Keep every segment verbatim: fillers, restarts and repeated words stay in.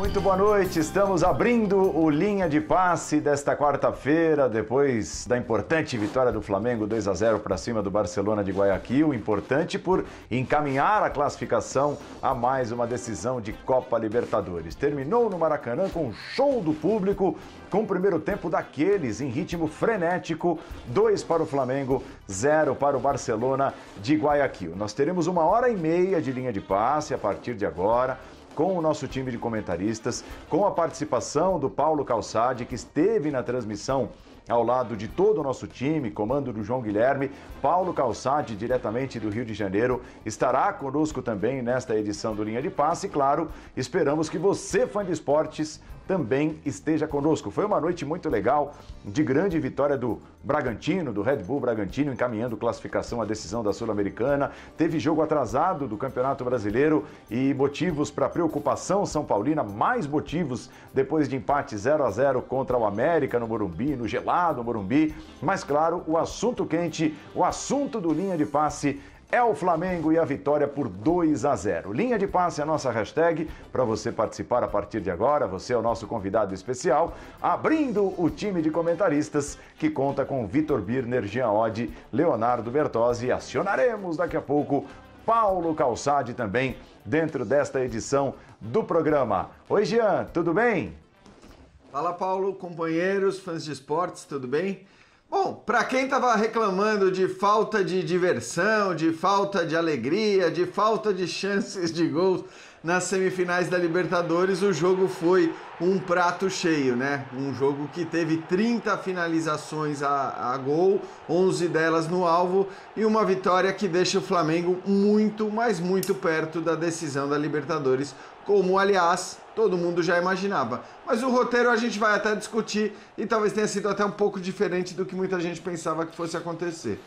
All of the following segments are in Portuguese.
Muito boa noite, estamos abrindo o Linha de Passe desta quarta-feira, depois da importante vitória do Flamengo dois a zero para cima do Barcelona de Guayaquil, importante por encaminhar a classificação a mais uma decisão de Copa Libertadores. Terminou no Maracanã com um show do público, com o primeiro tempo daqueles em ritmo frenético, dois para o Flamengo, zero para o Barcelona de Guayaquil. Nós teremos uma hora e meia de Linha de Passe a partir de agora, com o nosso time de comentaristas, com a participação do Paulo Calçade, que esteve na transmissão ao lado de todo o nosso time, comando do João Guilherme. Paulo Calçade, diretamente do Rio de Janeiro, estará conosco também nesta edição do Linha de Passe. E, claro, esperamos que você, fã de esportes, também esteja conosco. Foi uma noite muito legal, de grande vitória do Bragantino, do Red Bull Bragantino, encaminhando classificação à decisão da Sul-Americana. Teve jogo atrasado do Campeonato Brasileiro e motivos para preocupação São Paulina, mais motivos depois de empate zero a zero contra o América no Morumbi, no gelado Morumbi. Mas, claro, o assunto quente, o assunto do Linha de Passe é o Flamengo e a vitória por dois a zero. Linha de Passe é a nossa hashtag para você participar a partir de agora. Você é o nosso convidado especial, abrindo o time de comentaristas que conta com Vitor Birner, Jean Oddi, Leonardo Bertozzi. Acionaremos daqui a pouco Paulo Calçade também dentro desta edição do programa. Oi, Jean, tudo bem? Fala, Paulo, companheiros, fãs de esportes, tudo bem? Bom, para quem estava reclamando de falta de diversão, de falta de alegria, de falta de chances de gols nas semifinais da Libertadores, o jogo foi um prato cheio, né? Um jogo que teve trinta finalizações a, a gol, onze delas no alvo, e uma vitória que deixa o Flamengo muito, mas muito perto da decisão da Libertadores, como, aliás, todo mundo já imaginava. Mas o roteiro a gente vai até discutir e talvez tenha sido até um pouco diferente do que muita gente pensava que fosse acontecer.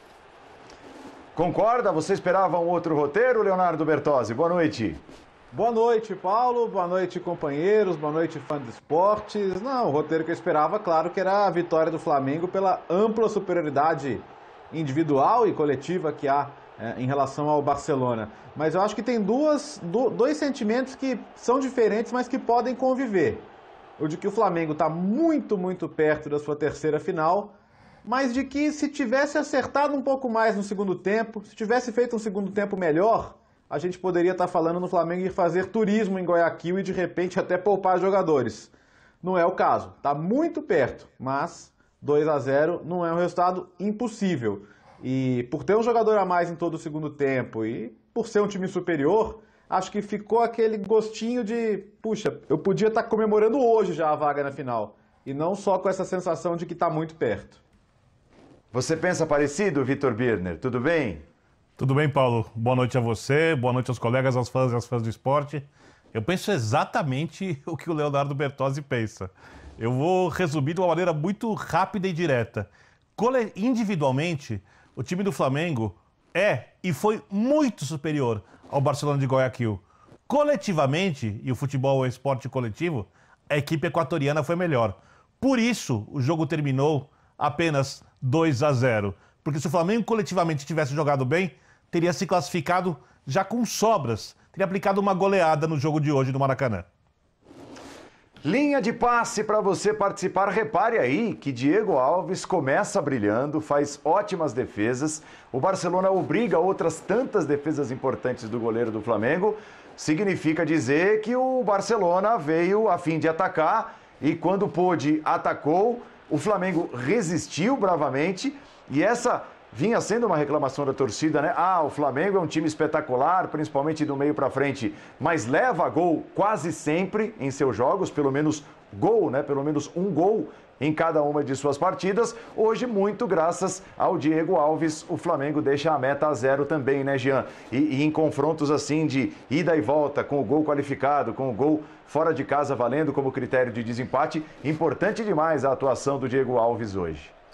Concorda? Você esperava um outro roteiro, Leonardo Bertozzi? Boa noite. Boa noite, Paulo. Boa noite, companheiros. Boa noite, fã de esportes. Não, o roteiro que eu esperava, claro, que era a vitória do Flamengo pela ampla superioridade individual e coletiva que há é, em relação ao Barcelona. Mas eu acho que tem duas, do, dois sentimentos que são diferentes, mas que podem conviver. O de que o Flamengo está muito, muito perto da sua terceira final, mas de que se tivesse acertado um pouco mais no segundo tempo, se tivesse feito um segundo tempo melhor, a gente poderia estar falando no Flamengo ir fazer turismo em Guayaquil e de repente até poupar jogadores. Não é o caso, está muito perto, mas dois a zero não é um resultado impossível. E por ter um jogador a mais em todo o segundo tempo e por ser um time superior, acho que ficou aquele gostinho de, puxa, eu podia estar comemorando hoje já a vaga na final, e não só com essa sensação de que está muito perto. Você pensa parecido, Vitor Birner? Tudo bem? Tudo bem, Paulo. Boa noite a você, boa noite aos colegas, aos fãs e às fãs do esporte. Eu penso exatamente o que o Leonardo Bertozzi pensa. Eu vou resumir de uma maneira muito rápida e direta. Cole... Individualmente, o time do Flamengo é e foi muito superior ao Barcelona de Guayaquil. Coletivamente, e o futebol é um esporte coletivo, a equipe equatoriana foi melhor. Por isso, o jogo terminou apenas dois a zero. Porque se o Flamengo coletivamente tivesse jogado bem, teria se classificado já com sobras. Teria aplicado uma goleada no jogo de hoje do Maracanã. Linha de passe para você participar. Repare aí que Diego Alves começa brilhando, faz ótimas defesas. O Barcelona obriga outras tantas defesas importantes do goleiro do Flamengo. Significa dizer que o Barcelona veio a fim de atacar e quando pôde, atacou. O Flamengo resistiu bravamente e essa vinha sendo uma reclamação da torcida, né? Ah, o Flamengo é um time espetacular, principalmente do meio para frente, mas leva gol quase sempre em seus jogos, pelo menos gol, né? Pelo menos um gol em cada uma de suas partidas. Hoje, muito graças ao Diego Alves, o Flamengo deixa a meta a zero também, né, Jean? E, e em confrontos assim de ida e volta, com o gol qualificado, com o gol fora de casa valendo como critério de desempate, importante demais a atuação do Diego Alves hoje.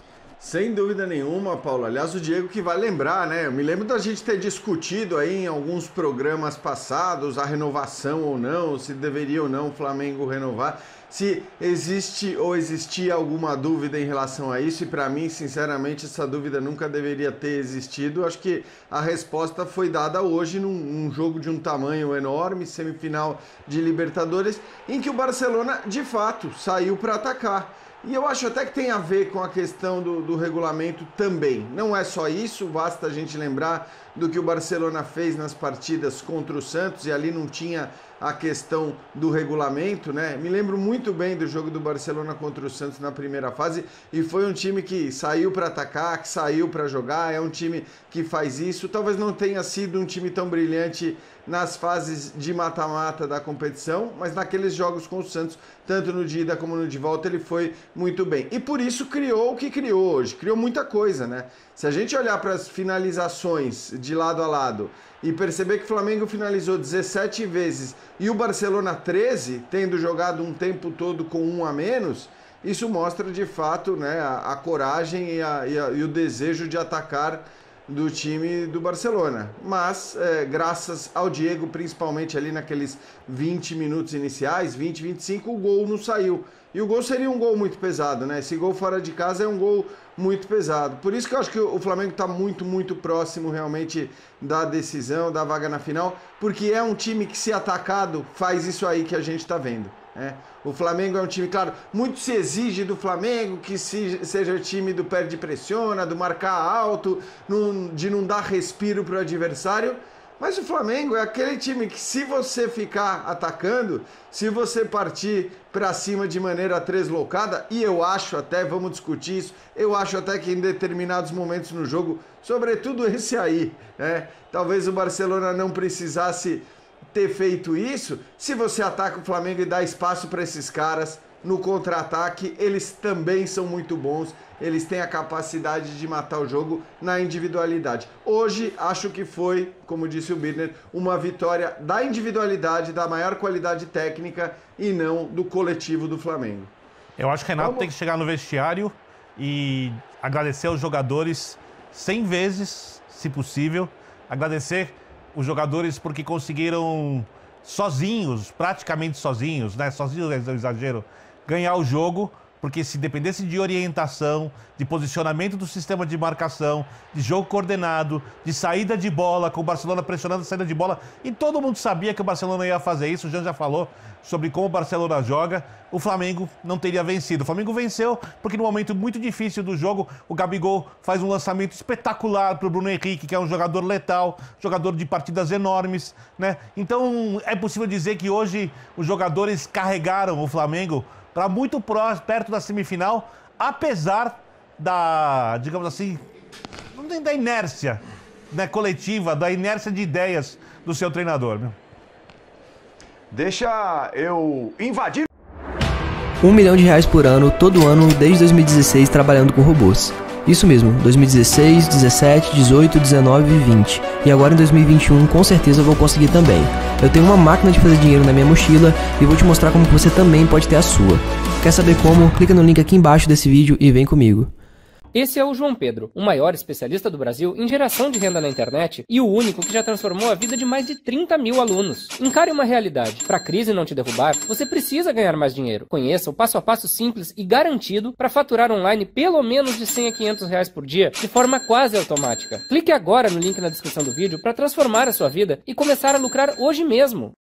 Sem dúvida nenhuma, Paulo. Aliás, o Diego que vai lembrar, né? Eu me lembro da gente ter discutido aí em alguns programas passados a renovação ou não, se deveria ou não o Flamengo renovar, se existe ou existia alguma dúvida em relação a isso, e para mim, sinceramente, essa dúvida nunca deveria ter existido. Acho que a resposta foi dada hoje num, num jogo de um tamanho enorme, semifinal de Libertadores, em que o Barcelona, de fato, saiu para atacar. E eu acho até que tem a ver com a questão do, do regulamento também. Não é só isso, basta a gente lembrar do que o Barcelona fez nas partidas contra o Santos, e ali não tinha a questão do regulamento, né? Me lembro muito bem do jogo do Barcelona contra o Santos na primeira fase, e foi um time que saiu para atacar, que saiu para jogar, é um time que faz isso. Talvez não tenha sido um time tão brilhante nas fases de mata-mata da competição, mas naqueles jogos com o Santos, tanto no de ida como no de volta, ele foi muito bem. E por isso criou o que criou hoje, criou muita coisa, né? Se a gente olhar para as finalizações de lado a lado e perceber que o Flamengo finalizou dezessete vezes e o Barcelona treze, tendo jogado um tempo todo com um a menos, isso mostra de fato, né, a, a coragem e, a, e, a, e o desejo de atacar do time do Barcelona. Mas, é, graças ao Diego, principalmente ali naqueles vinte minutos iniciais, vinte, vinte e cinco, o gol não saiu. E o gol seria um gol muito pesado, né? Esse gol fora de casa é um gol muito pesado. Por isso que eu acho que o Flamengo está muito, muito próximo realmente da decisão, da vaga na final, porque é um time que, se atacado, faz isso aí que a gente está vendo. É. O Flamengo é um time, claro, muito se exige do Flamengo que se, seja time do perde pressiona, do marcar alto, num, de não dar respiro para o adversário, mas o Flamengo é aquele time que, se você ficar atacando, se você partir para cima de maneira deslocada, e eu acho até, vamos discutir isso, eu acho até que em determinados momentos no jogo, sobretudo esse aí, é, talvez o Barcelona não precisasse ter feito isso. Se você ataca o Flamengo e dá espaço para esses caras no contra-ataque, eles também são muito bons, eles têm a capacidade de matar o jogo na individualidade. Hoje, acho que foi, como disse o Birner, uma vitória da individualidade, da maior qualidade técnica e não do coletivo do Flamengo. Eu acho que o Renato Vamos... tem que chegar no vestiário e agradecer aos jogadores cem vezes, se possível, agradecer os jogadores porque conseguiram sozinhos, praticamente sozinhos, né? Sozinhos é um exagero, ganhar o jogo, porque se dependesse de orientação, de posicionamento do sistema de marcação, de jogo coordenado, de saída de bola, com o Barcelona pressionando a saída de bola, e todo mundo sabia que o Barcelona ia fazer isso, o Jean já falou sobre como o Barcelona joga, o Flamengo não teria vencido. O Flamengo venceu porque, no momento muito difícil do jogo, o Gabigol faz um lançamento espetacular para o Bruno Henrique, que é um jogador letal, jogador de partidas enormes, né? Então, é possível dizer que hoje os jogadores carregaram o Flamengo para muito próximo, perto da semifinal, apesar da, digamos assim, da inércia, né, coletiva, da inércia de ideias do seu treinador, né? Deixa eu invadir. Um milhão de reais por ano, todo ano, desde dois mil e dezesseis, trabalhando com robôs. Isso mesmo, dois mil e dezesseis, dezessete, dezoito, dezenove e vinte. E agora em dois mil e vinte e um, com certeza vou conseguir também. Eu tenho uma máquina de fazer dinheiro na minha mochila e vou te mostrar como você também pode ter a sua. Quer saber como? Clica no link aqui embaixo desse vídeo e vem comigo. Esse é o João Pedro, o maior especialista do Brasil em geração de renda na internet e o único que já transformou a vida de mais de trinta mil alunos. Encare uma realidade. Para a crise não te derrubar, você precisa ganhar mais dinheiro. Conheça o passo a passo simples e garantido para faturar online pelo menos de cem a quinhentos reais por dia, de forma quase automática. Clique agora no link na descrição do vídeo para transformar a sua vida e começar a lucrar hoje mesmo.